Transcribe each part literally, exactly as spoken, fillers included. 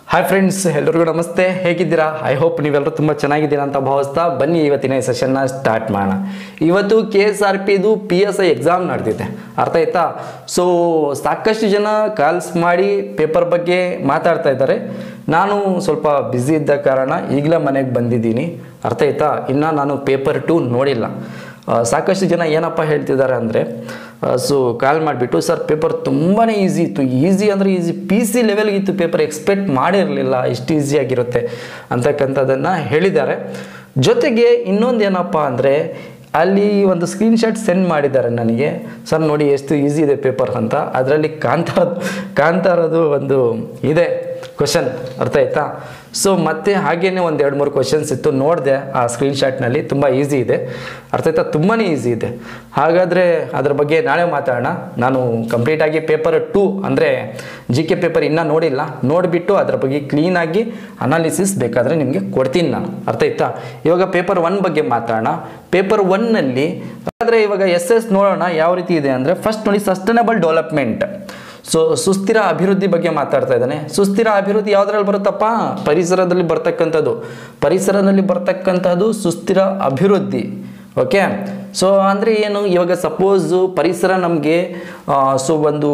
Hi friends, ಎಲ್ಲರಿಗೂ ನಮಸ್ತೆ. ಹೇಗಿದ್ದೀರಾ? ಐ ಹೋಪ್ ನೀವೆಲ್ಲರೂ ತುಂಬ ಚೆನ್ನಾಗಿದ್ದೀರಾ ಅಂತ ಭಾವಿಸ್ತಾ ಬನ್ನಿ ಇವತ್ತಿನ ಈ ಸೆಷನ್ನ ಸ್ಟಾರ್ಟ್ ಮಾಡೋಣ. ಇವತ್ತು ಕೆ ಎಸ್ ಆರ್ ಪಿದು ಪಿ ಎಸ್ ಐ ಎಕ್ಸಾಮ್ ನಡೆದಿದೆ, ಅರ್ಥ ಆಯ್ತಾ? ಸೊ ಸಾಕಷ್ಟು ಜನ ಕಾಲ್ಸ್ ಮಾಡಿ ಪೇಪರ್ ಬಗ್ಗೆ ಮಾತಾಡ್ತಾ ಇದ್ದಾರೆ. ನಾನು ಸ್ವಲ್ಪ ಬ್ಯುಸಿ ಇದ್ದ ಕಾರಣ ಈಗಲೇ ಮನೆಗೆ ಬಂದಿದ್ದೀನಿ, ಅರ್ಥ ಆಯ್ತಾ? ಇನ್ನು ನಾನು ಪೇಪರ್ ಟು ನೋಡಿಲ್ಲ. ಸಾಕಷ್ಟು ಜನ ಏನಪ್ಪ ಹೇಳ್ತಿದ್ದಾರೆ ಅಂದರೆ, ಸೊ ಕಾಲ್ ಮಾಡಿಬಿಟ್ಟು ಸರ್ ಪೇಪರ್ ತುಂಬಾ ಈಸಿ ಇತ್ತು, ಈಸಿ ಅಂದರೆ ಈಸಿ ಪಿ ಸಿ ಲೆವೆಲ್ಗಿತ್ತು ಪೇಪರ್, ಎಕ್ಸ್ಪೆಕ್ಟ್ ಮಾಡಿರಲಿಲ್ಲ ಇಷ್ಟು ಈಸಿಯಾಗಿರುತ್ತೆ ಅಂತಕ್ಕಂಥದ್ದನ್ನು ಹೇಳಿದ್ದಾರೆ. ಜೊತೆಗೆ ಇನ್ನೊಂದು ಏನಪ್ಪ ಅಂದರೆ, ಅಲ್ಲಿ ಒಂದು ಸ್ಕ್ರೀನ್ಶಾಟ್ ಸೆಂಡ್ ಮಾಡಿದ್ದಾರೆ ನನಗೆ, ಸರ್ ನೋಡಿ ಎಷ್ಟು ಈಸಿ ಇದೆ ಪೇಪರ್ ಅಂತ. ಅದರಲ್ಲಿ ಕಾಣ್ತಾ ಕಾಣ್ತಾ ಒಂದು ಇದೆ ಕ್ವಶನ್, ಅರ್ಥ ಆಯ್ತಾ? ಸೊ ಮತ್ತೆ ಹಾಗೇನೆ ಒಂದು ಎರಡು ಮೂರು ಕ್ವಶನ್ಸ್ ಇತ್ತು, ನೋಡಿದೆ ಆ ಸ್ಕ್ರೀನ್ಶಾಟ್ನಲ್ಲಿ, ತುಂಬ ಈಸಿ ಇದೆ, ಅರ್ಥ ಆಯ್ತಾ? ತುಂಬಾ ಈಸಿ ಇದೆ. ಹಾಗಾದರೆ ಅದ್ರ ಬಗ್ಗೆ ನಾಳೆ ಮಾತಾಡೋಣ. ನಾನು ಕಂಪ್ಲೀಟಾಗಿ ಪೇಪರ್ ಟು ಅಂದರೆ ಜಿ ಕೆ ಪೇಪರ್ ಇನ್ನೂ ನೋಡಿಲ್ಲ, ನೋಡಿಬಿಟ್ಟು ಅದ್ರ ಬಗ್ಗೆ ಕ್ಲೀನಾಗಿ ಅನಾಲಿಸಿಸ್ ಬೇಕಾದರೆ ನಿಮಗೆ ಕೊಡ್ತೀನಿ ನಾನು, ಅರ್ಥ ಆಯ್ತಾ? ಇವಾಗ ಪೇಪರ್ ಒನ್ ಬಗ್ಗೆ ಮಾತಾಡೋಣ. ಪೇಪರ್ ಒನ್ನಲ್ಲಿ ಆದರೆ ಇವಾಗ ಎಸ್ ಎಸ್ ನೋಡೋಣ ಯಾವ ರೀತಿ ಇದೆ ಅಂದರೆ, ಫಸ್ಟ್ ನೋಡಿ ಸಸ್ಟೈನಬಲ್ ಡೆವಲಪ್ಮೆಂಟ್, ಸೊ ಸುಸ್ಥಿರ ಅಭಿವೃದ್ಧಿ ಬಗ್ಗೆ ಮಾತಾಡ್ತಾ ಇದ್ದಾನೆ. ಸುಸ್ಥಿರ ಅಭಿವೃದ್ಧಿ ಯಾವುದ್ರಲ್ಲಿ ಬರುತ್ತಪ್ಪ? ಪರಿಸರದಲ್ಲಿ ಬರ್ತಕ್ಕಂಥದ್ದು, ಪರಿಸರದಲ್ಲಿ ಬರ್ತಕ್ಕಂಥದ್ದು ಸುಸ್ಥಿರ ಅಭಿವೃದ್ಧಿ. ಓಕೆ, ಸೊ ಅಂದರೆ ಏನು? ಇವಾಗ ಸಪೋಸು ಪರಿಸರ ನಮಗೆ ಸೊ ಒಂದು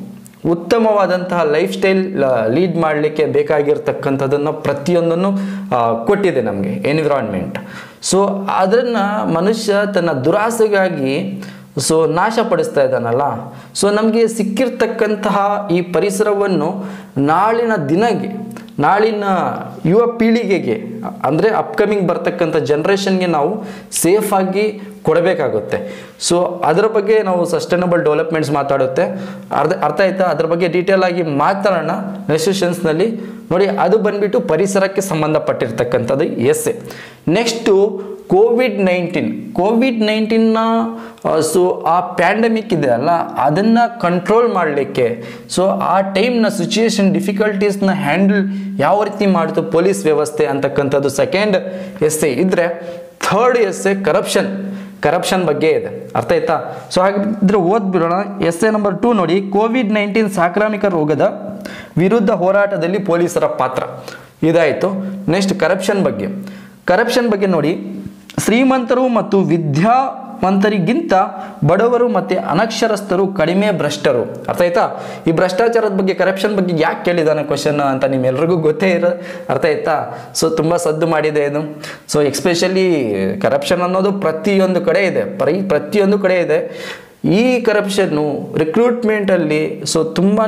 ಉತ್ತಮವಾದಂತಹ ಲೈಫ್ ಸ್ಟೈಲ್ ಲೀಡ್ ಮಾಡಲಿಕ್ಕೆ ಬೇಕಾಗಿರ್ತಕ್ಕಂಥದ್ದನ್ನು ಪ್ರತಿಯೊಂದನ್ನು ಕೊಟ್ಟಿದೆ ನಮಗೆ ಎನ್ವಿರಾನ್ಮೆಂಟ್. ಸೊ ಅದನ್ನು ಮನುಷ್ಯ ತನ್ನ ದುರಾಸೆಗಾಗಿ ಸೊ ನಾಶಪಡಿಸ್ತಾ ಇದ್ದಾನಲ್ಲ. ಸೊ ನಮಗೆ ಸಿಕ್ಕಿರ್ತಕ್ಕಂತಹ ಈ ಪರಿಸರವನ್ನು ನಾಳಿನ ದಿನಕ್ಕೆ, ನಾಳಿನ ಯುವ ಪೀಳಿಗೆಗೆ ಅಂದರೆ ಅಪ್ಕಮಿಂಗ್ ಬರ್ತಕ್ಕಂಥ ಜನ್ರೇಷನ್ಗೆ ನಾವು ಸೇಫಾಗಿ ಕೊಡಬೇಕಾಗುತ್ತೆ. ಸೊ ಅದರ ಬಗ್ಗೆ ನಾವು ಸಸ್ಟೈನಬಲ್ ಡೆವಲಪ್ಮೆಂಟ್ಸ್ ಮಾತಾಡುತ್ತೆ, ಅರ್ಧ ಅರ್ಥ ಆಯ್ತಾ? ಅದ್ರ ಬಗ್ಗೆ ಡೀಟೇಲ್ ಆಗಿ ಮಾತಾಡೋಣ ರೆಸಲ್ಯೂಷನ್ಸ್ನಲ್ಲಿ. ನೋಡಿ, ಅದು ಬಂದ್ಬಿಟ್ಟು ಪರಿಸರಕ್ಕೆ ಸಂಬಂಧಪಟ್ಟಿರ್ತಕ್ಕಂಥದ್ದು S A. Next covid nineteen covid ನೈನ್ಟೀನ್ನ ಸೊ ಆ ಪ್ಯಾಂಡಮಿಕ್ ಇದೆ ಅಲ್ಲ, ಅದನ್ನು ಕಂಟ್ರೋಲ್ ಮಾಡಲಿಕ್ಕೆ, ಸೊ ಆ ಟೈಮ್ನ ಸಿಚುಯೇಷನ್ ಡಿಫಿಕಲ್ಟೀಸ್ನ ಹ್ಯಾಂಡಲ್ ಯಾವ ರೀತಿ ಮಾಡಿತು ಪೊಲೀಸ್ ವ್ಯವಸ್ಥೆ ಅಂತಕ್ಕಂಥದ್ದು ಸೆಕೆಂಡ್ ಎಸ್ ಎ ಇದ್ದರೆ, third S A corruption corruption ಬಗ್ಗೆ ಇದೆ, ಅರ್ಥ ಆಯ್ತಾ? ಸೊ ಹಾಗಿದ್ರೆ ಓದ್ಬಿಡೋಣ. ಎಸ್ ಎ ನಂಬರ್ ಟೂ ನೋಡಿ, ಕೋವಿಡ್ ನೈನ್ಟೀನ್ ಸಾಂಕ್ರಾಮಿಕ ರೋಗದ ವಿರುದ್ಧ ಹೋರಾಟದಲ್ಲಿ ಪೊಲೀಸರ ಪಾತ್ರ ಇದಾಯಿತು. ನೆಕ್ಸ್ಟ್ ಕರಪ್ಷನ್ ಬಗ್ಗೆ ಕರಪ್ಷನ್ ಬಗ್ಗೆ ನೋಡಿ, ಶ್ರೀಮಂತರು ಮತ್ತು ವಿದ್ಯಾವಂತರಿಗಿಂತ ಬಡವರು ಮತ್ತು ಅನಕ್ಷರಸ್ಥರು ಕಡಿಮೆ ಭ್ರಷ್ಟರು, ಅರ್ಥ ಆಯ್ತಾ? ಈ ಭ್ರಷ್ಟಾಚಾರದ ಬಗ್ಗೆ, ಕರಪ್ಷನ್ ಬಗ್ಗೆ ಯಾಕೆ ಕೇಳಿದಾನೆ ಕ್ವಶನ್ ಅಂತ ನಿಮ್ಮೆಲ್ರಿಗೂ ಗೊತ್ತೇ ಇರೋ, ಅರ್ಥ ಆಯ್ತಾ? ಸೊ ತುಂಬ ಸದ್ದು ಮಾಡಿದೆ ಇದು. ಸೊ ಎಕ್ಸ್ಪೆಷಲಿ ಕರಪ್ಷನ್ ಅನ್ನೋದು ಪ್ರತಿಯೊಂದು ಕಡೆ ಇದೆ, ಪರಿ ಪ್ರತಿಯೊಂದು ಕಡೆ ಇದೆ. ಈ ಕರಪ್ಷನ್ನು ರಿಕ್ರೂಟ್ಮೆಂಟಲ್ಲಿ ಸೊ ತುಂಬಾ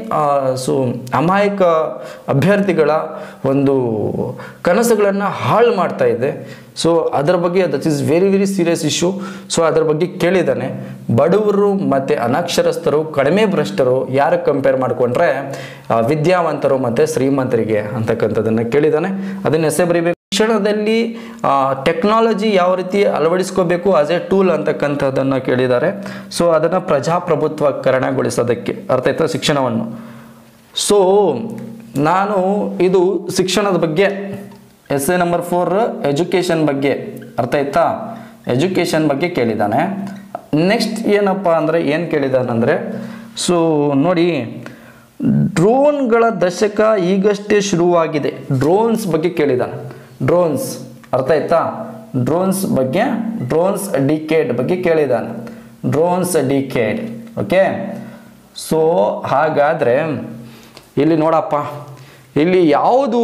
ಸೊ ಅಮಾಯಕ ಅಭ್ಯರ್ಥಿಗಳ ಒಂದು ಕನಸುಗಳನ್ನು ಹಾಳು ಮಾಡ್ತಾ ಇದೆ. ಸೊ ಅದರ ಬಗ್ಗೆ that is very very serious issue. So ಅದರ ಬಗ್ಗೆ ಕೇಳಿದ್ದಾನೆ. ಬಡವರು ಮತ್ತು ಅನಕ್ಷರಸ್ಥರು ಕಡಿಮೆ ಭ್ರಷ್ಟರು ಯಾರಿಗೆ ಕಂಪೇರ್ ಮಾಡಿಕೊಂಡ್ರೆ ವಿದ್ಯಾವಂತರು ಮತ್ತು ಶ್ರೀಮಂತರಿಗೆ ಅಂತಕ್ಕಂಥದ್ದನ್ನು ಕೇಳಿದ್ದಾನೆ. ಅದನ್ನು ಎಸೆ ಬರೀಬೇಕು. ಶಿಕ್ಷಣದಲ್ಲಿ ಟೆಕ್ನಾಲಜಿ ಯಾವ ರೀತಿ ಅಳವಡಿಸ್ಕೋಬೇಕು ಆಸ್ ಎ ಟೂಲ್ ಅಂತಕ್ಕಂಥದ್ದನ್ನು ಕೇಳಿದ್ದಾರೆ. ಸೊ ಅದನ್ನು ಪ್ರಜಾಪ್ರಭುತ್ವಕರಣಗೊಳಿಸೋದಕ್ಕೆ, ಅರ್ಥ ಆಯ್ತಾ, ಶಿಕ್ಷಣವನ್ನು. ಸೊ ನಾನು ಇದು ಶಿಕ್ಷಣದ ಬಗ್ಗೆ S A number four education ಬಗ್ಗೆ, ಅರ್ಥ ಆಯ್ತಾ? ಎಜುಕೇಷನ್ ಬಗ್ಗೆ ಕೇಳಿದ್ದಾನೆ. ನೆಕ್ಸ್ಟ್ ಏನಪ್ಪ ಅಂದರೆ ಏನು ಕೇಳಿದಾನಂದರೆ, ಸೊ ನೋಡಿ, ಡ್ರೋನ್ಗಳ ದಶಕ ಈಗಷ್ಟೇ ಶುರುವಾಗಿದೆ, ಡ್ರೋನ್ಸ್ ಬಗ್ಗೆ ಕೇಳಿದ್ದಾನೆ. ಡ್ರೋನ್ಸ್, ಅರ್ಥ ಆಯ್ತಾ? ಡ್ರೋನ್ಸ್ ಬಗ್ಗೆ, ಡ್ರೋನ್ಸ್ ಡಿಕೇಡ್ ಬಗ್ಗೆ ಕೇಳಿದ್ದಾನೆ. Drones decade, okay. ಸೊ ಹಾಗಾದರೆ ಇಲ್ಲಿ ನೋಡಪ್ಪ, ಇಲ್ಲಿ ಯಾವುದು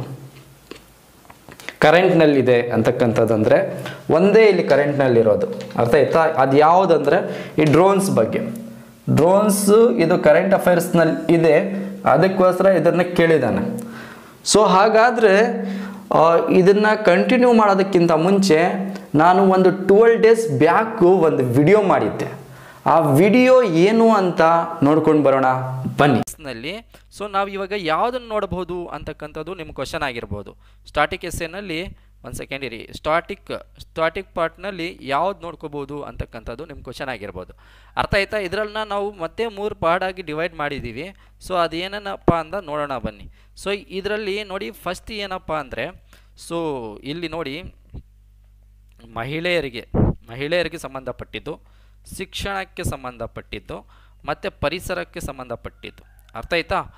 ಕರೆಂಟ್ನಲ್ಲಿದೆ ಅಂತಕ್ಕಂಥದ್ದಂದರೆ ಒಂದೇ ಇಲ್ಲಿ ಕರೆಂಟ್ನಲ್ಲಿರೋದು, ಅರ್ಥ ಆಯ್ತಾ? ಅದು ಯಾವುದಂದರೆ ಈ ಡ್ರೋನ್ಸ್ ಬಗ್ಗೆ. ಡ್ರೋನ್ಸ್ ಇದು ಕರೆಂಟ್ ಅಫೇರ್ಸ್ನಲ್ಲಿ ಇದೆ, ಅದಕ್ಕೋಸ್ಕರ ಇದನ್ನು ಕೇಳಿದ್ದಾನೆ. ಸೊ ಹಾಗಾದರೆ ಇದನ್ನು ಕಂಟಿನ್ಯೂ ಮಾಡೋದಕ್ಕಿಂತ ಮುಂಚೆ ನಾನು ಒಂದು ಟ್ವೆಲ್ ಡೇಸ್ ಬ್ಯಾಕು ಒಂದು ವಿಡಿಯೋ ಮಾಡಿದ್ದೆ. ಆ ವಿಡಿಯೋ ಏನು ಅಂತ ನೋಡ್ಕೊಂಡು ಬರೋಣ ಬನ್ನಿ. ನಲ್ಲಿ ಸೊ ನಾವು ಇವಾಗ ಯಾವುದನ್ನು ನೋಡಬಹುದು ಅಂತಕ್ಕಂಥದ್ದು ನಿಮ್ಮ ಕ್ವಶನ್ ಆಗಿರ್ಬೋದು. ಸ್ಟಾಟಿಕ್ ಎಸ್ಸೆನಲ್ಲಿ ಒಂದು ಸೆಕೆಂಡ್ ಇರಿ, ಸ್ಟಾಟಿಕ್ ಸ್ಟಾಟಿಕ್ ಪಾರ್ಟ್ನಲ್ಲಿ ಯಾವ್ದು ನೋಡ್ಕೋಬೋದು ಅಂತಕ್ಕಂಥದ್ದು ನಿಮ್ಮ ಕ್ವಶನ್ ಆಗಿರ್ಬೋದು, ಅರ್ಥ ಆಯ್ತಾ? ಇದರನ್ನ ನಾವು ಮತ್ತೆ ಮೂರು ಪಾರ್ಟಾಗಿ ಡಿವೈಡ್ ಮಾಡಿದ್ದೀವಿ. ಸೊ ಅದೇನಪ್ಪ ಅಂತ ನೋಡೋಣ ಬನ್ನಿ. ಸೊ ಇದರಲ್ಲಿ ನೋಡಿ, ಫಸ್ಟ್ ಏನಪ್ಪ ಅಂದರೆ, ಸೊ ಇಲ್ಲಿ ನೋಡಿ, ಮಹಿಳೆಯರಿಗೆ ಮಹಿಳೆಯರಿಗೆ ಸಂಬಂಧಪಟ್ಟಿದ್ದು, ಶಿಕ್ಷಣಕ್ಕೆ ಸಂಬಂಧಪಟ್ಟಿದ್ದು ಮತ್ತು ಪರಿಸರಕ್ಕೆ ಸಂಬಂಧಪಟ್ಟಿದ್ದು, ಅರ್ಥ ಆಯ್ತಾ?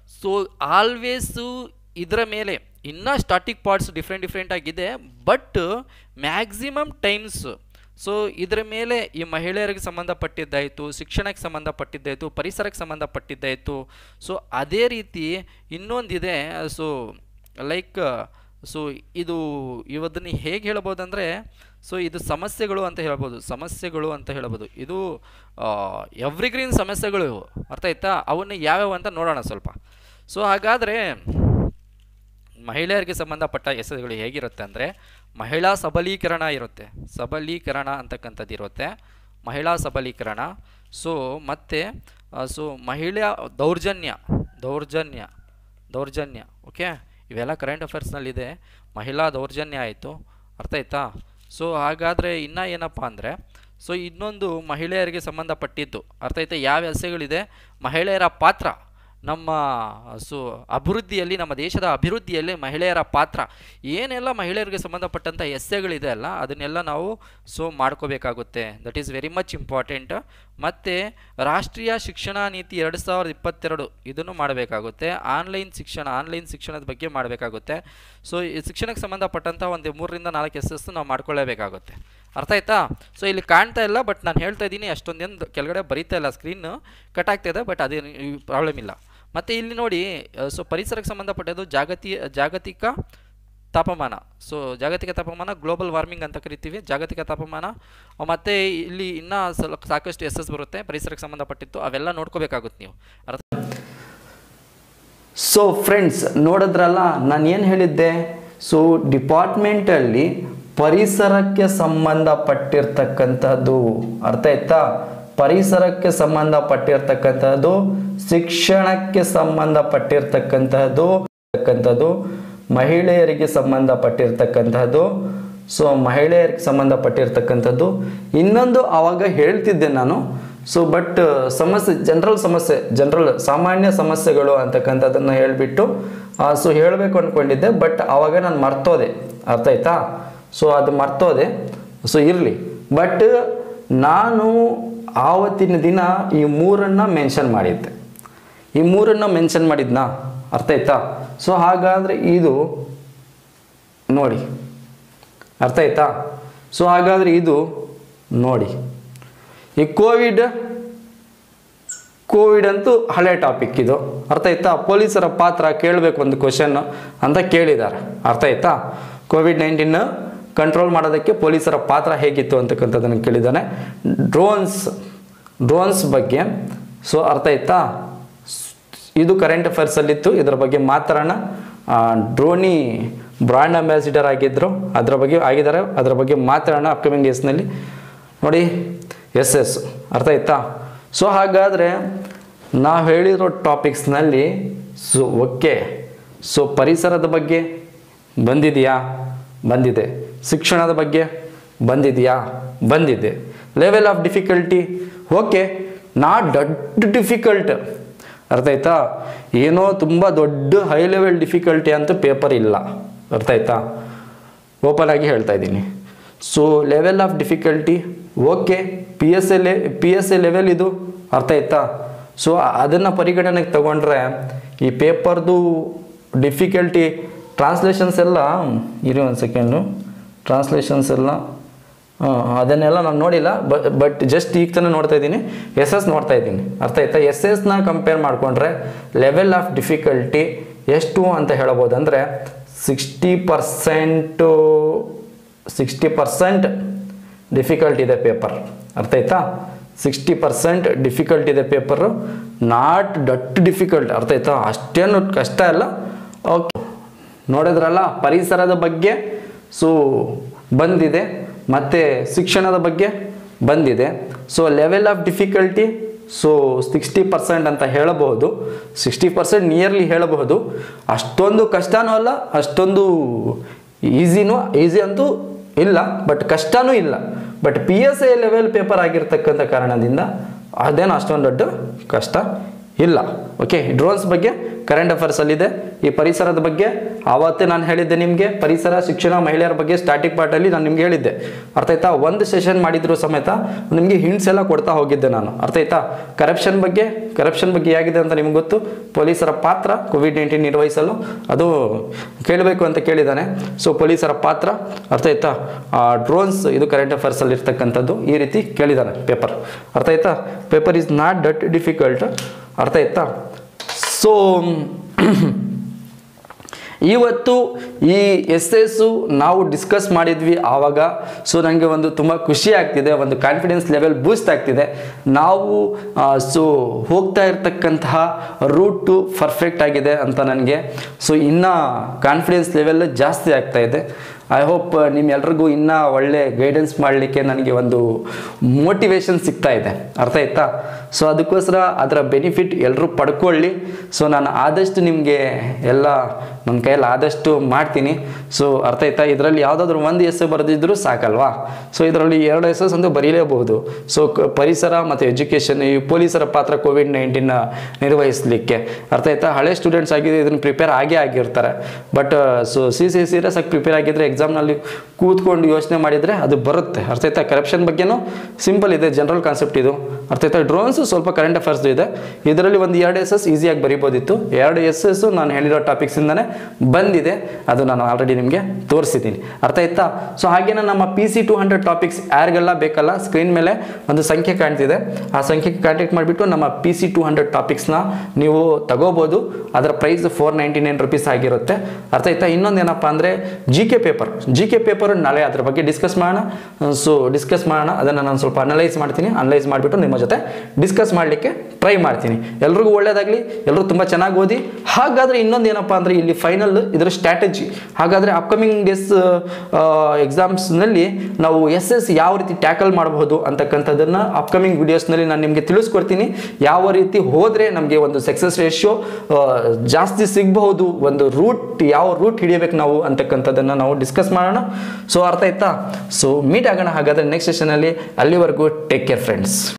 ಸೊ ಆಲ್ವೇಸು ಇದರ ಮೇಲೆ ಇನ್ನೂ ಸ್ಟಾಟಿಕ್ ಪಾರ್ಟ್ಸ್ ಡಿಫ್ರೆಂಟ್ ಡಿಫ್ರೆಂಟ್ ಆಗಿದೆ, ಬಟ್ ಮ್ಯಾಕ್ಸಿಮಮ್ ಟೈಮ್ಸ್ ಸೊ ಇದರ ಮೇಲೆ ಈ ಮಹಿಳೆಯರಿಗೆ ಸಂಬಂಧಪಟ್ಟಿದ್ದಾಯಿತು, ಶಿಕ್ಷಣಕ್ಕೆ ಸಂಬಂಧಪಟ್ಟಿದ್ದಾಯಿತು, ಪರಿಸರಕ್ಕೆ ಸಂಬಂಧಪಟ್ಟಿದ್ದಾಯಿತು. ಸೊ ಅದೇ ರೀತಿ ಇನ್ನೊಂದಿದೆ. ಸೊ ಲೈಕ್ ಸೊ ಇದು ಇವದನ್ನು ಹೇಗೆ ಹೇಳ್ಬೋದಂದರೆ, ಸೊ ಇದು ಸಮಸ್ಯೆಗಳು ಅಂತ ಹೇಳ್ಬೋದು, ಸಮಸ್ಯೆಗಳು ಅಂತ ಹೇಳ್ಬೋದು. ಇದು ಎವ್ರಿಗ್ರೀನ್ ಸಮಸ್ಯೆಗಳು ಇವು, ಅರ್ಥ ಆಯ್ತಾ? ಅವನ್ನ ಯಾವ್ಯಾವ ಅಂತ ನೋಡೋಣ ಸ್ವಲ್ಪ. ಸೊ ಹಾಗಾದರೆ ಮಹಿಳೆಯರಿಗೆ ಸಂಬಂಧಪಟ್ಟ ಎಸೆಗಳು ಹೇಗಿರುತ್ತೆ ಅಂದರೆ, ಮಹಿಳಾ ಸಬಲೀಕರಣ ಇರುತ್ತೆ, ಸಬಲೀಕರಣ ಅಂತಕ್ಕಂಥದ್ದು ಇರುತ್ತೆ, ಮಹಿಳಾ ಸಬಲೀಕರಣ. ಸೊ ಮತ್ತು ಸೊ ಮಹಿಳಾ ದೌರ್ಜನ್ಯ ದೌರ್ಜನ್ಯ ದೌರ್ಜನ್ಯ ಓಕೆ, ಇವೆಲ್ಲ ಕರೆಂಟ್ ಅಫೇರ್ಸ್ನಲ್ಲಿದೆ. ಮಹಿಳಾ ದೌರ್ಜನ್ಯ ಆಯಿತು, ಅರ್ಥ ಆಯ್ತಾ? ಸೊ ಹಾಗಾದರೆ ಇನ್ನೂ ಏನಪ್ಪ ಅಂದರೆ, ಸೊ ಇನ್ನೊಂದು ಮಹಿಳೆಯರಿಗೆ ಸಂಬಂಧಪಟ್ಟಿದ್ದು ಅರ್ಥ ಆಯ್ತಾ, ಯಾವ ಎಸೆಗಳಿದೆ, ಮಹಿಳೆಯರ ಪಾತ್ರ ನಮ್ಮ ಸೊ ಅಭಿವೃದ್ಧಿಯಲ್ಲಿ, ನಮ್ಮ ದೇಶದ ಅಭಿವೃದ್ಧಿಯಲ್ಲಿ ಮಹಿಳೆಯರ ಪಾತ್ರ, ಏನೆಲ್ಲ ಮಹಿಳೆಯರಿಗೆ ಸಂಬಂಧಪಟ್ಟಂಥ ಎಸ್ಸೆಗಳಿದೆ ಅಲ್ಲ, ಅದನ್ನೆಲ್ಲ ನಾವು ಸೊ ಮಾಡ್ಕೋಬೇಕಾಗುತ್ತೆ. That is very much important. ಮತ್ತು ರಾಷ್ಟ್ರೀಯ ಶಿಕ್ಷಣ ನೀತಿ ಎರಡು ಸಾವಿರದ ಇಪ್ಪತ್ತೆರಡು ಇದನ್ನು ಮಾಡಬೇಕಾಗುತ್ತೆ. ಆನ್ಲೈನ್ ಶಿಕ್ಷಣ ಆನ್ಲೈನ್ ಶಿಕ್ಷಣದ ಬಗ್ಗೆ ಮಾಡಬೇಕಾಗುತ್ತೆ. ಸೊ ಈ ಶಿಕ್ಷಣಕ್ಕೆ ಸಂಬಂಧಪಟ್ಟಂಥ ಒಂದು ಮೂರರಿಂದ ನಾಲ್ಕು ಎಸ್ ಎಸ್ ನಾವು ಮಾಡ್ಕೊಳ್ಳೇಬೇಕಾಗುತ್ತೆ, ಅರ್ಥ ಆಯ್ತಾ? ಸೊ ಇಲ್ಲಿ ಕಾಣ್ತಾ ಇಲ್ಲ, ಬಟ್ ನಾನು ಹೇಳ್ತಾ ಇದ್ದೀನಿ, ಅಷ್ಟೊಂದೇನು ಕೆಳಗಡೆ ಬರೀತಾ ಇಲ್ಲ, ಸ್ಕ್ರೀನ್ ಕಟ್ ಆಗ್ತಾಯಿದೆ, ಬಟ್ ಅದೇನು ಪ್ರಾಬ್ಲಮ್ ಇಲ್ಲ. ಮತ್ತು ಇಲ್ಲಿ ನೋಡಿ, ಸೊ ಪರಿಸರಕ್ಕೆ ಸಂಬಂಧಪಟ್ಟದ್ದು ಜಾಗತಿ ಜಾಗತಿಕ ತಾಪಮಾನ. ಸೊ ಜಾಗತಿಕ ತಾಪಮಾನ ಗ್ಲೋಬಲ್ ವಾರ್ಮಿಂಗ್ ಅಂತ ಕರಿತೀವಿ, ಜಾಗತಿಕ ತಾಪಮಾನ. ಮತ್ತು ಇಲ್ಲಿ ಇನ್ನೂ ಸ್ವಲ್ಪ ಸಾಕಷ್ಟು ಎಸ್ ಎಸ್ ಬರುತ್ತೆ ಪರಿಸರಕ್ಕೆ ಸಂಬಂಧಪಟ್ಟಿತ್ತು, ಅವೆಲ್ಲ ನೋಡ್ಕೋಬೇಕಾಗುತ್ತೆ ನೀವು, ಅರ್ಥ? ಸೊ ಫ್ರೆಂಡ್ಸ್ ನೋಡಿದ್ರಲ್ಲ ನಾನು ಏನು ಹೇಳಿದ್ದೆ. ಸೊ ಡಿಪಾರ್ಟ್ಮೆಂಟಲ್ಲಿ ಪರಿಸರಕ್ಕೆ ಸಂಬಂಧಪಟ್ಟಿರ್ತಕ್ಕಂಥದ್ದು ಅರ್ಥ ಆಯ್ತಾ, ಪರಿಸರಕ್ಕೆ ಸಂಬಂಧಪಟ್ಟಿರ್ತಕ್ಕಂಥದ್ದು, ಶಿಕ್ಷಣಕ್ಕೆ ಸಂಬಂಧಪಟ್ಟಿರ್ತಕ್ಕಂಥದ್ದು, ಮಹಿಳೆಯರಿಗೆ ಸಂಬಂಧಪಟ್ಟಿರ್ತಕ್ಕಂಥದ್ದು. ಸೊ ಮಹಿಳೆಯರಿಗೆ ಸಂಬಂಧಪಟ್ಟಿರ್ತಕ್ಕಂಥದ್ದು ಇನ್ನೊಂದು ಆವಾಗ ಹೇಳ್ತಿದ್ದೆ ನಾನು. ಸೊ ಬಟ್ ಸಮಸ್ಯೆ ಜನರಲ್ ಸಮಸ್ಯೆ ಜನರಲ್ ಸಾಮಾನ್ಯ ಸಮಸ್ಯೆಗಳು ಅಂತಕ್ಕಂಥದ್ದನ್ನು ಹೇಳಿಬಿಟ್ಟು ಸೊ ಹೇಳಬೇಕು ಅಂದ್ಕೊಂಡಿದ್ದೆ, ಬಟ್ ಆವಾಗ ನಾನು ಮರ್ತೋದೆ, ಅರ್ಥ ಆಯ್ತಾ? ಸೊ ಅದು ಮರ್ತೋದೆ. ಸೊ ಇರಲಿ, ಬಟ್ ನಾನು ಆವತ್ತಿನ ದಿನ ಈ ಮೂರನ್ನು ಮೆನ್ಷನ್ ಮಾಡಿದ್ದೆ, ಈ ಮೂರನ್ನು ಮೆನ್ಷನ್ ಮಾಡಿದ್ನಾ, ಅರ್ಥ ಆಯ್ತಾ? ಸೊ ಹಾಗಾದರೆ ಇದು ನೋಡಿ, ಅರ್ಥ ಆಯ್ತಾ? ಸೊ ಹಾಗಾದರೆ ಇದು ನೋಡಿ, ಈ ಕೋವಿಡ್ ಕೋವಿಡ್ ಅಂತೂ ಹಳೆ ಟಾಪಿಕ್ ಇದು, ಅರ್ಥ ಆಯ್ತಾ? ಪೊಲೀಸರ ಪಾತ್ರ ಕೇಳಬೇಕು ಒಂದು ಕ್ವಶನ್ ಅಂತ ಕೇಳಿದ್ದಾರೆ, ಅರ್ಥ ಆಯ್ತಾ? ಕೋವಿಡ್ ನೈನ್ಟೀನ್ ಕಂಟ್ರೋಲ್ ಮಾಡೋದಕ್ಕೆ ಪೊಲೀಸರ ಪಾತ್ರ ಹೇಗಿತ್ತು ಅಂತಕ್ಕಂಥದ್ದನ್ನು ಕೇಳಿದ್ದಾನೆ. ಡ್ರೋನ್ಸ್ ಡ್ರೋನ್ಸ್ ಬಗ್ಗೆ ಸೊ ಅರ್ಥ ಆಯ್ತಾ? ಇದು ಕರೆಂಟ್ ಅಫೇರ್ಸಲ್ಲಿತ್ತು, ಇದರ ಬಗ್ಗೆ ಮಾತಾಡೋಣ. ಡ್ರೋನಿ ಬ್ರ್ಯಾಂಡ್ ಅಂಬಾಸಿಡರ್ ಆಗಿದ್ದರು, ಅದರ ಬಗ್ಗೆ ಆಗಿದ್ದಾರೆ, ಅದರ ಬಗ್ಗೆ ಮಾತಾಡೋಣ ಅಪ್ಕಮಿಂಗ್ ಡೇಸ್ನಲ್ಲಿ. ನೋಡಿ ಎಸ್ ಎಸ್ ಅರ್ಥ ಆಯ್ತಾ? ಸೊ ಹಾಗಾದರೆ ನಾವು ಹೇಳಿರೋ ಟಾಪಿಕ್ಸ್ನಲ್ಲಿ ಸೊ ಓಕೆ, ಸೊ ಪರಿಸರದ ಬಗ್ಗೆ ಬಂದಿದೆಯಾ? ಬಂದಿದೆ. ಶಿಕ್ಷಣದ ಬಗ್ಗೆ ಬಂದಿದೆಯಾ? ಬಂದಿದೆ. Level of difficulty okay, not ದೊಡ್ಡ ಡಿಫಿಕಲ್ಟ್, ಅರ್ಥ ಆಯ್ತಾ? ಏನೋ ತುಂಬ ದೊಡ್ಡ ಹೈ ಲೆವೆಲ್ ಡಿಫಿಕಲ್ಟಿ ಅಂತ ಪೇಪರ್ ಇಲ್ಲ, ಅರ್ಥ ಆಯ್ತಾ? ಓಪನ್ ಆಗಿ ಹೇಳ್ತಾ ಇದ್ದೀನಿ. So level of difficulty okay, P S A ಲೆ ಪಿ ಎಸ್ ಎ ಲೆವೆಲ್ ಇದು, ಅರ್ಥ ಆಯ್ತಾ? ಸೊ ಅದನ್ನು ಪರಿಗಣನೆಗೆ ತಗೊಂಡ್ರೆ ಈ ಪೇಪರ್ದು ಡಿಫಿಕಲ್ಟಿ ಟ್ರಾನ್ಸ್ಲೇಷನ್ಸ್ ಎಲ್ಲ ಇರಿ ಒಂದು ಸೆಕೆಂಡು, ಟ್ರಾನ್ಸ್ಲೇಷನ್ಸ್ ಎಲ್ಲ ಅದನ್ನೆಲ್ಲ ನಾನು ನೋಡಿಲ್ಲ, ಬಟ್ ಜಸ್ಟ್ ಈಗ ತಾನೇ ನೋಡ್ತಾ ಇದ್ದೀನಿ, ಎಸ್ ಎಸ್ ನೋಡ್ತಾ ಇದ್ದೀನಿ, ಅರ್ಥ ಆಯ್ತಾ? ಎಸ್ ಎಸ್ನ ಕಂಪೇರ್ ಮಾಡಿಕೊಂಡ್ರೆ ಲೆವೆಲ್ ಆಫ್ ಡಿಫಿಕಲ್ಟಿ ಎಷ್ಟು ಅಂತ ಹೇಳ್ಬೋದು ಅಂದರೆ sixty percent sixty percent difficult ಇದೆ ಪೇಪರ್, ಅರ್ಥ ಆಯ್ತಾ? ಸಿಕ್ಸ್ಟಿ ಪರ್ಸೆಂಟ್ ಡಿಫಿಕಲ್ಟ್ ಇದೆ ಪೇಪರು, ನಾಟ್ ದಟ್ ಡಿಫಿಕಲ್ಟ್, ಅರ್ಥ ಆಯ್ತಾ? ಅಷ್ಟೇನು ಕಷ್ಟ ಇಲ್ಲ. ಓಕೆ, ನೋಡಿದ್ರಲ್ಲ ಪರಿಸರದ ಬಗ್ಗೆ ಸೊ ಬಂದಿದೆ, ಮತ್ತು ಶಿಕ್ಷಣದ ಬಗ್ಗೆ ಬಂದಿದೆ. So level of difficulty so sixty percent ಅಂತ ಹೇಳಬಹುದು, ಸಿಕ್ಸ್ಟಿ ಪರ್ಸೆಂಟ್ ನಿಯರ್ಲಿ ಹೇಳಬಹುದು. ಅಷ್ಟೊಂದು ಕಷ್ಟನೂ ಅಲ್ಲ, ಅಷ್ಟೊಂದು ಈಸಿನೂ ಈಸಿ ಅಂತೂ ಇಲ್ಲ, ಬಟ್ ಕಷ್ಟನೂ ಇಲ್ಲ. But P S A level paper ಆಗಿರ್ತಕ್ಕಂಥ ಕಾರಣದಿಂದ ಅದೇನು ಅಷ್ಟೊಂದು ದೊಡ್ಡ ಕಷ್ಟ ಇಲ್ಲ. ಓಕೆ, ಡ್ರೋನ್ಸ್ ಬಗ್ಗೆ ಕರೆಂಟ್ ಅಫೇರ್ಸ್ ಅಲ್ಲಿ ಇದೆ. ಈ ಪರಿಸರದ ಬಗ್ಗೆ ಆವತ್ತೇ ನಾನು ಹೇಳಿದ್ದೆ ನಿಮಗೆ, ಪರಿಸರ ಶಿಕ್ಷಣ ಮಹಿಳೆಯರ ಬಗ್ಗೆ ಸ್ಟಾರ್ಟಿಂಗ್ ಪಾರ್ಟ್ ಅಲ್ಲಿ ನಾನು ನಿಮ್ಗೆ ಹೇಳಿದ್ದೆ. ಅರ್ಥ ಆಯ್ತಾ? ಒಂದು ಸೆಷನ್ ಮಾಡಿದ್ರು ಸಮೇತ ನಿಮಗೆ ಹಿಂಟ್ಸ್ ಎಲ್ಲ ಕೊಡ್ತಾ ಹೋಗಿದ್ದೆ ನಾನು. ಅರ್ಥ ಆಯ್ತಾ? ಕರಪ್ಷನ್ ಬಗ್ಗೆ ಕರಪ್ಷನ್ ಬಗ್ಗೆ ಹೇಗಿದೆ ಅಂತ ನಿಮ್ಗೆ ಗೊತ್ತು. ಪೊಲೀಸರ ಪಾತ್ರ ಕೋವಿಡ್ ನೈನ್ಟೀನ್ ನಿರ್ವಹಿಸಲು ಅದು ಕೇಳಬೇಕು ಅಂತ ಕೇಳಿದ್ದಾನೆ. ಸೊ ಪೊಲೀಸರ ಪಾತ್ರ, ಅರ್ಥ ಆಯ್ತಾ? ಡ್ರೋನ್ಸ್, ಇದು ಕರೆಂಟ್ ಅಫೇರ್ಸ್ ಅಲ್ಲಿ ಇರ್ತಕ್ಕಂಥದ್ದು, ಈ ರೀತಿ ಕೇಳಿದ್ದಾನೆ ಪೇಪರ್. ಅರ್ಥ ಆಯ್ತಾ? Paper is not that difficult. ಅರ್ಥ ಆಯ್ತಾ? ಸೊ ಇವತ್ತು ಈ ಎಸ್ ಎಸ್ಸು ನಾವು ಡಿಸ್ಕಸ್ ಮಾಡಿದ್ವಿ ಆವಾಗ. ಸೊ ನನಗೆ ಒಂದು ತುಂಬ ಖುಷಿ ಆಗ್ತಿದೆ, ಒಂದು ಕಾನ್ಫಿಡೆನ್ಸ್ ಲೆವೆಲ್ ಬೂಸ್ಟ್ ಆಗ್ತಿದೆ. ನಾವು ಸೊ ಹೋಗ್ತಾ ಇರ್ತಕ್ಕಂತಹ ರೂಟು ಪರ್ಫೆಕ್ಟ್ ಆಗಿದೆ ಅಂತ ನನಗೆ. ಸೊ ಇನ್ನೂ ಕಾನ್ಫಿಡೆನ್ಸ್ ಲೆವೆಲ್ ಜಾಸ್ತಿ ಆಗ್ತಾ ಇದೆ. ಐ ಹೋಪ್ ನಿಮ್ಮೆಲ್ರಿಗೂ ಇನ್ನೂ ಒಳ್ಳೆ ಗೈಡೆನ್ಸ್ ಮಾಡಲಿಕ್ಕೆ ನನಗೆ ಒಂದು ಮೋಟಿವೇಶನ್ ಸಿಗ್ತಾ ಇದೆ. ಅರ್ಥ ಆಯ್ತಾ? ಸೊ ಅದಕ್ಕೋಸ್ಕರ ಅದರ ಬೆನಿಫಿಟ್ ಎಲ್ಲರೂ ಪಡ್ಕೊಳ್ಳಿ. ಸೊ ನಾನು ಆದಷ್ಟು ನಿಮಗೆ ಎಲ್ಲ ನನ್ನ ಕೈಯಲ್ಲಿ ಆದಷ್ಟು ಮಾಡ್ತೀನಿ. ಸೊ ಅರ್ಥ ಆಯ್ತಾ? ಇದರಲ್ಲಿ ಯಾವುದಾದ್ರೂ ಒಂದು ಎಸ್ ಬರೆದಿದ್ರೂ ಸಾಕಲ್ವಾ? ಸೊ ಇದರಲ್ಲಿ ಎರಡು ಎಸ್ ಎಸ್ ಅಂತೂ ಬರೀಲೇಬಹುದು. ಸೊ ಪರಿಸರ ಮತ್ತು ಎಜುಕೇಷನ್, ಈ ಪೊಲೀಸರ ಪಾತ್ರ ಕೋವಿಡ್ ನೈನ್ಟೀನ್ ನಿರ್ವಹಿಸಲಿಕ್ಕೆ. ಅರ್ಥ ಆಯ್ತಾ? ಹಳೆ ಸ್ಟೂಡೆಂಟ್ಸ್ ಆಗಿದೆ ಇದನ್ನು ಪ್ರಿಪೇರ್ ಆಗೇ ಆಗಿರ್ತಾರೆ. But so C C serious ಆಗಿ ಪ್ರಿಪೇರ್ ಆಗಿದ್ರೆ ಎಕ್ಸಾಮ್ನಲ್ಲಿ ಕೂತ್ಕೊಂಡು ಯೋಚನೆ ಮಾಡಿದರೆ ಅದು ಬರುತ್ತೆ. ಅರ್ಥ ಆಯ್ತಾ? ಕರಪ್ಷನ್ ಬಗ್ಗೆನೂ ಸಿಂಪಲ್ ಇದೆ, ಜನರಲ್ ಕಾನ್ಸೆಪ್ಟ್ ಇದು. ಅರ್ಥ ಆಯ್ತಾ? ಡ್ರೋನ್ಸ್ ಸ್ವಲ್ಪ ಕರೆಂಟ್ ಅಫೇರ್ಸ್ ಇದೆ. ಇದರಲ್ಲಿ ಒಂದು ಎರಡು ಎಸ್ ಎಸ್ ಈಸಿಯಾಗಿ ಬರಿಬೋದಿತ್ತು. ಎರಡು ಎಸ್ ಎಸ್ ನಾನು ಹೇಳಿರೋ ಟಾಪಿಕ್ಸಿಂದನೇ ಬಂದಿದೆ, ಅದು ನಾನು ಆಲ್ರೆಡಿ ನಿಮಗೆ ತೋರಿಸಿದ್ದೀನಿ. ಅರ್ಥ ಆಯ್ತಾ? ಸೊ ಹಾಗೇನೆ ನಮ್ಮ P C two hundred topics ಯಾರಿಗೆಲ್ಲ ಬೇಕಲ್ಲ, ಸ್ಕ್ರೀನ್ ಮೇಲೆ ಒಂದು ಸಂಖ್ಯೆ ಕಾಣ್ತಿದೆ, ಆ ಸಂಖ್ಯೆಗೆ ಕಾಂಟ್ಯಾಕ್ಟ್ ಮಾಡಿಬಿಟ್ಟು ನಮ್ಮ ಪಿ ಸಿ ಟೂ ಹಂಡ್ರೆಡ್ ಟಾಪಿಕ್ಸ್ನ ನೀವು ತಗೋಬೋದು. ಅದರ price four ninety nine rupees ಆಗಿರುತ್ತೆ. ಅರ್ಥ ಆಯ್ತಾ? ಇನ್ನೊಂದು ಏನಪ್ಪ ಅಂದರೆ G K paper G K paper ನಾಳೆ ಅದ್ರ ಬಗ್ಗೆ ಡಿಸ್ಕಸ್ ಮಾಡೋಣ. ಸೊ ಡಿಸ್ಕಸ್ ಮಾಡೋಣ, ಅದನ್ನು ನಾನು ಸ್ವಲ್ಪ ಅನಲೈಸ್ ಮಾಡ್ತೀನಿ. ಅನಲೈಸ್ ಮಾಡಿಬಿಟ್ಟು ನಿಮ್ಮ ಜೊತೆ ಡಿಸ್ಕಸ್ ಮಾಡಲಿಕ್ಕೆ ಟ್ರೈ ಮಾಡ್ತೀನಿ. ಎಲ್ರಿಗೂ ಒಳ್ಳೇದಾಗಲಿ, ಎಲ್ಲರೂ ತುಂಬ ಚೆನ್ನಾಗಿ ಓದಿ. ಹಾಗಾದರೆ ಇನ್ನೊಂದು ಏನಪ್ಪ ಅಂದರೆ ಇಲ್ಲಿ ಫೈನಲ್ ಇದರ ಸ್ಟ್ರಾಟಜಿ. ಹಾಗಾದರೆ ಅಪ್ಕಮಿಂಗ್ ಡೇಸ್ ಎಕ್ಸಾಮ್ಸ್ನಲ್ಲಿ ನಾವು ಎಸ್ ಎಸ್ ಯಾವ ರೀತಿ ಟ್ಯಾಕಲ್ ಮಾಡಬಹುದು ಅಂತಕ್ಕಂಥದ್ದನ್ನು ಅಪ್ಕಮಿಂಗ್ ವಿಡಿಯೋಸ್ನಲ್ಲಿ ನಾನು ನಿಮಗೆ ತಿಳಿಸ್ಕೊಡ್ತೀನಿ. ಯಾವ ರೀತಿ ಹೋದರೆ ನಮಗೆ ಒಂದು ಸಕ್ಸಸ್ ರೇಷಿಯೋ ಜಾಸ್ತಿ ಸಿಗಬಹುದು, ಒಂದು ರೂಟ್ ಯಾವ ರೂಟ್ ಹಿಡಿಯಬೇಕು ನಾವು ಅಂತಕ್ಕಂಥದ್ದನ್ನು ನಾವು ಡಿಸ್ಕಸ್ ಮಾಡೋಣ. ಸೊ ಅರ್ಥ ಆಯ್ತಾ? ಸೊ ಮೀಟ್ ಆಗೋಣ ಹಾಗಾದರೆ ನೆಕ್ಸ್ಟ್ ಸೆಷನಲ್ಲಿ. ಅಲ್ಲಿವರೆಗೂ ಟೇಕ್ ಕೇರ್ ಫ್ರೆಂಡ್ಸ್.